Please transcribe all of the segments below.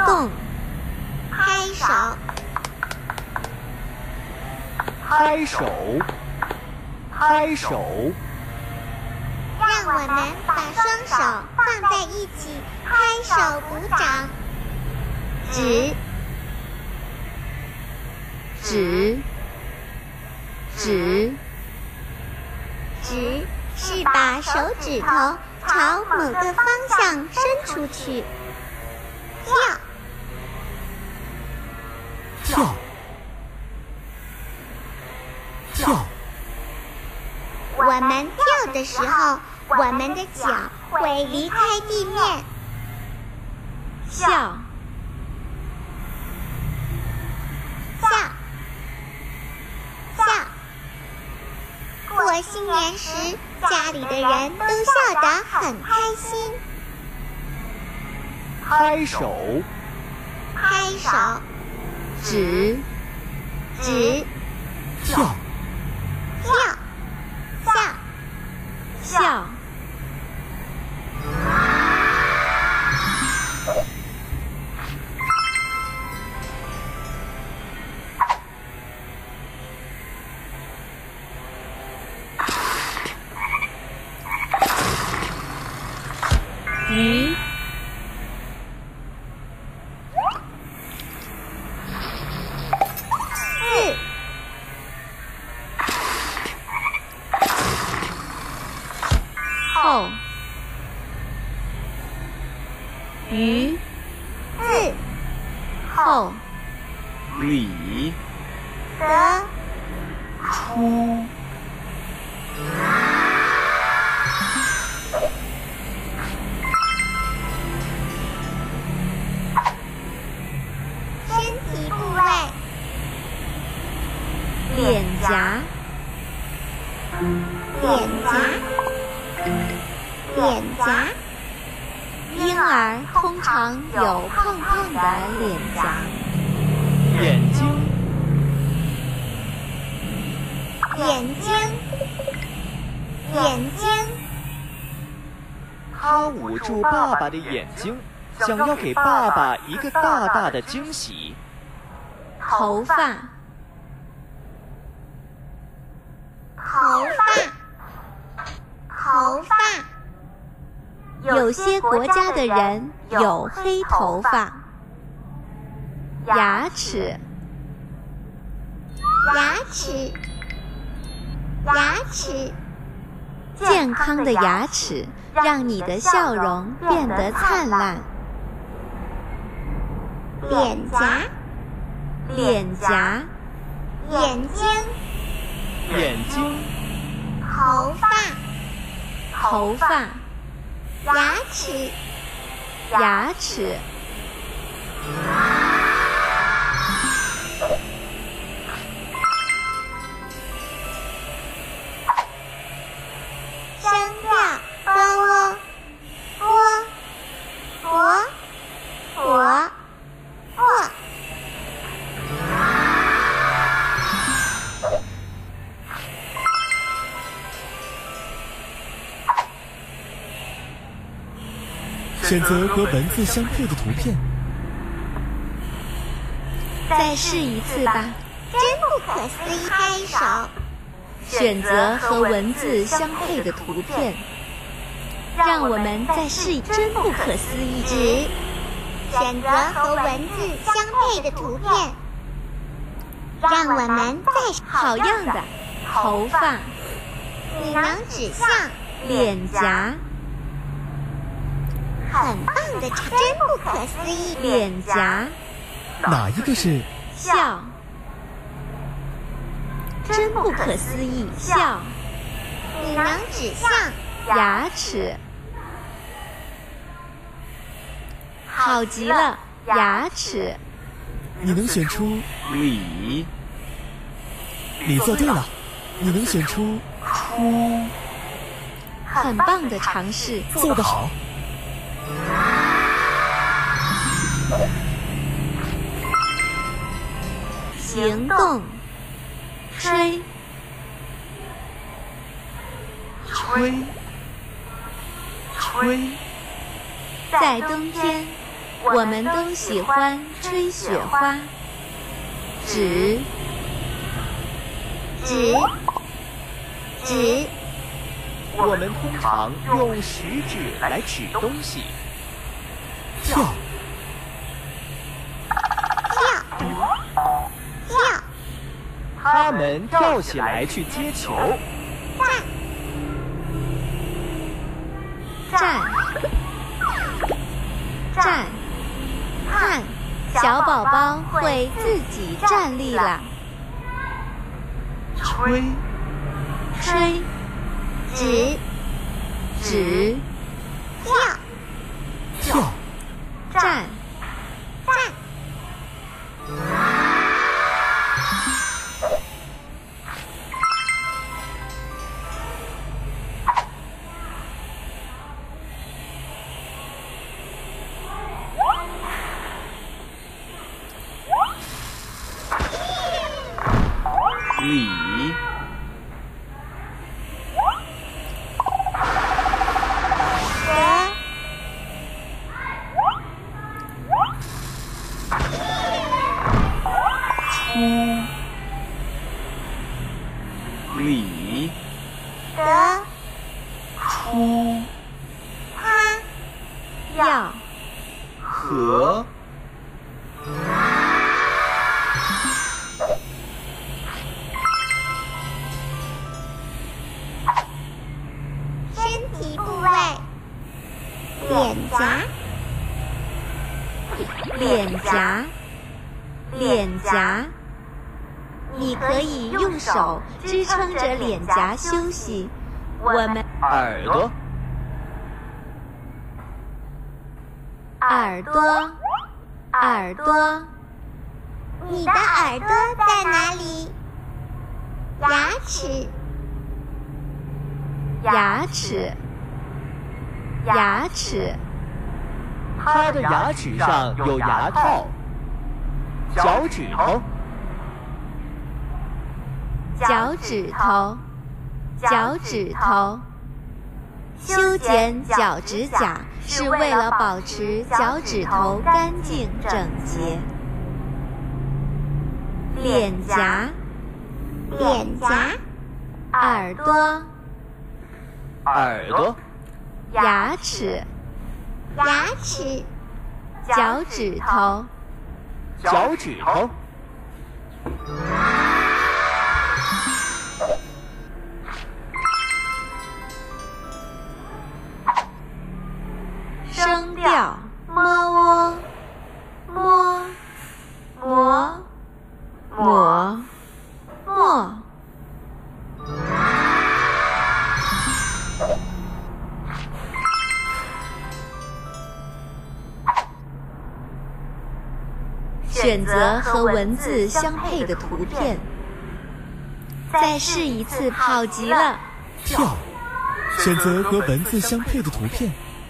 动， 拍手， 拍手，拍手。 让我们把双手放在一起，拍手鼓掌。 指，指，指， 指是把手指头朝某个方向伸出去。跳， 跳，跳。 我们跳的时候，我们的脚会离开地面。 笑， 笑，笑。过新年时，家里的人都笑得很开心。 拍手， 拍手， 指， 指， 跳， 跳，笑， 笑。鱼， 字， 后，鱼， 字， 后， 里， 得， 出。 身体部位。 脸颊， 脸颊，脸颊。 婴儿通常有胖胖的脸颊。 眼睛， 眼睛，眼睛。 他捂住爸爸的眼睛，想要给爸爸一个大大的惊喜。 头发， 头发，头发。 有些国家的人有黑头发。牙齿， 牙齿，牙齿。 健康的牙齿让你的笑容变得灿烂。 脸颊， 脸颊， 眼睛， 眼睛， 头发， 头发， 牙齿。 牙齿。 声调，喔喔，喔，喔，喔。 选择和文字相配的图片。 再试一次吧。 真不可思议，拍手。 选择和文字相配的图片。让我们再试，真不可思议。 指，选择和文字相配的图片。让我们再好样的。头发， 你能指向脸颊， 很棒的唱，真不可思议。 脸颊， 哪一个是笑，真不可思议。笑， 你能指向牙齿，好极了。牙齿， 你能选出里， 你做对了，你能选出出。 很棒的尝试， 做得好。 行动，吹， 吹，吹。 在冬天， 我们都喜欢吹雪花。指， 我们通常用食指来指东西。 跳， 他们跳起来去接球。 站，看，小宝宝会自己站立了。 吹， 指， 跳， 站， 理，理， 要， 和， 身体部位， 脸颊，你可以用手支撑着脸颊休息。我们耳朵， 耳朵， 你的耳朵在哪里？ 牙齿， 他的牙齿上有牙套。脚趾头， 修剪脚趾甲是为了保持脚趾头干净整洁。脸颊，耳朵，牙齿，脚趾头，声调，摸，选择和文字相配的图片。再试一次，好极了！ 跳，选择和文字相配的图片。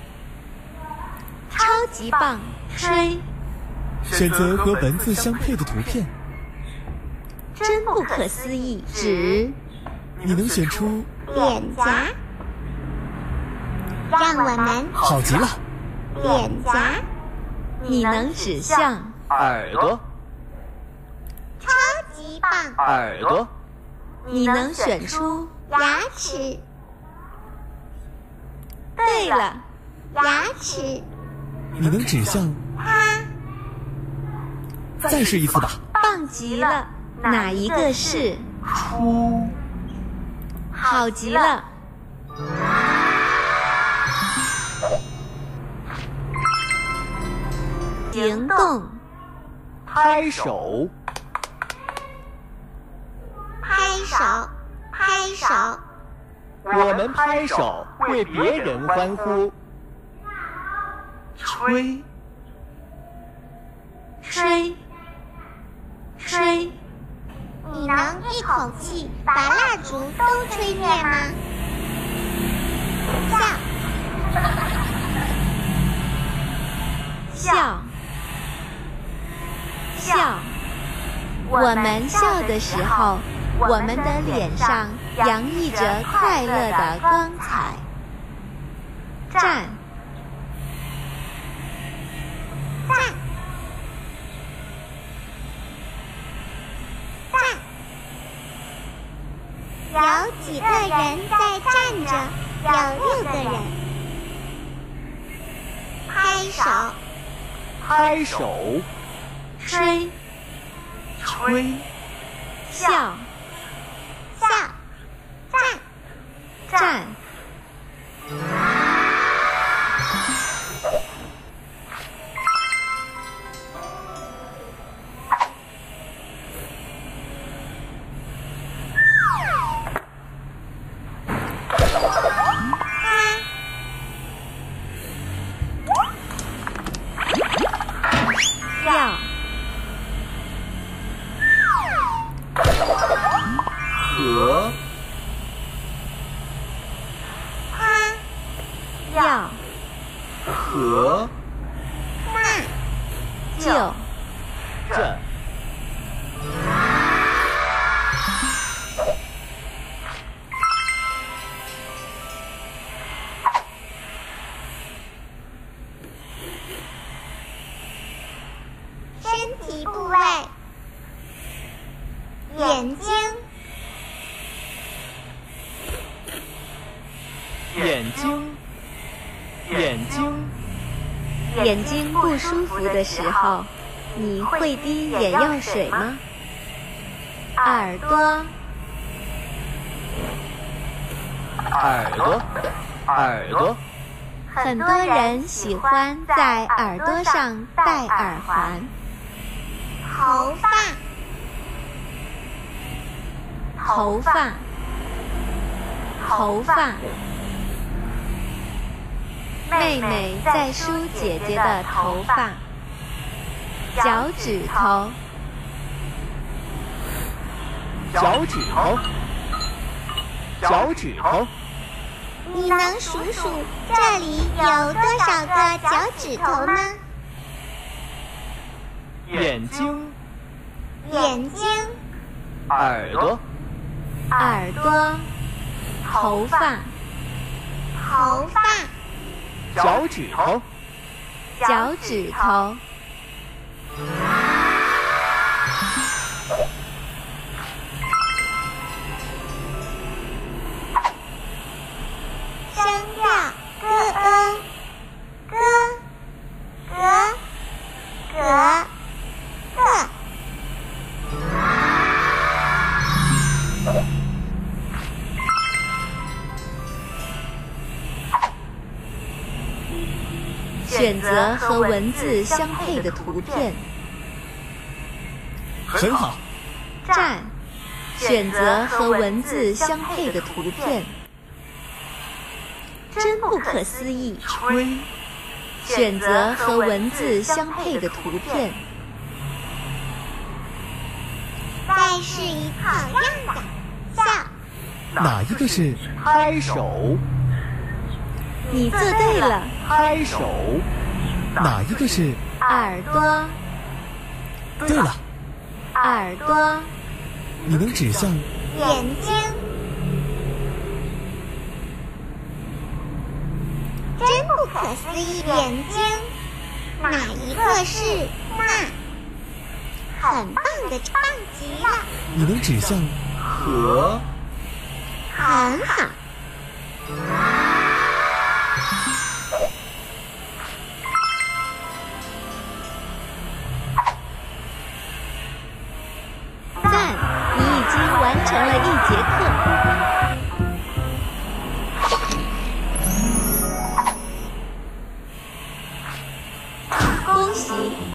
超级棒！吹， 选择和文字相配的图片。 真不可思议！指， 你能选出脸颊，让我们好极了。 脸颊， 你能指向耳朵， 超级棒！ 耳朵， 你能选出牙齿， 对了， 牙齿， 你能指向它， 再试一次吧。 棒极了！哪一个是？ 出， 好极了！行动， 拍手， 拍手， 我们拍手为别人欢呼。吹， 你能一口气把蜡烛都吹灭吗？ 笑，我们笑的时候，我们的脸上洋溢着快乐的光彩。站， 几个人在站着，有6个人。拍手， 拍手， 吹， 吹， 笑， 笑，站， 站，要， 和， 要， 和， 就， 这， 身体部位，眼睛， 眼睛，眼睛， 眼睛不舒服的时候，你会滴眼药水吗？耳朵， 耳朵，耳朵， 很多人喜欢在耳朵上戴耳环。 头发， 头发，头发。妹妹在梳姐姐的头发。脚趾头， 脚趾头，脚趾头， 你能数数这里有多少个脚趾头吗？ 眼睛， 眼睛， 耳朵， 耳朵，头发， 头发， 脚趾头， 脚趾头。 声调，咯， 选择和文字相配的图片。 很好。 站，选择和文字相配的图片。真不可思议。 吹， 选择和文字相配的图片。 再试一好样的，笑。 哪一个是？ 拍手， 你做对了。 拍手， 哪一个是？ 耳朵， 对了， 耳朵。 你能指向？ 眼睛，真不可思议，眼睛，哪一个是那？很棒的，棒极了， 你能指向？ 和， 很好。 赞，你已经完成了1节课。恭喜！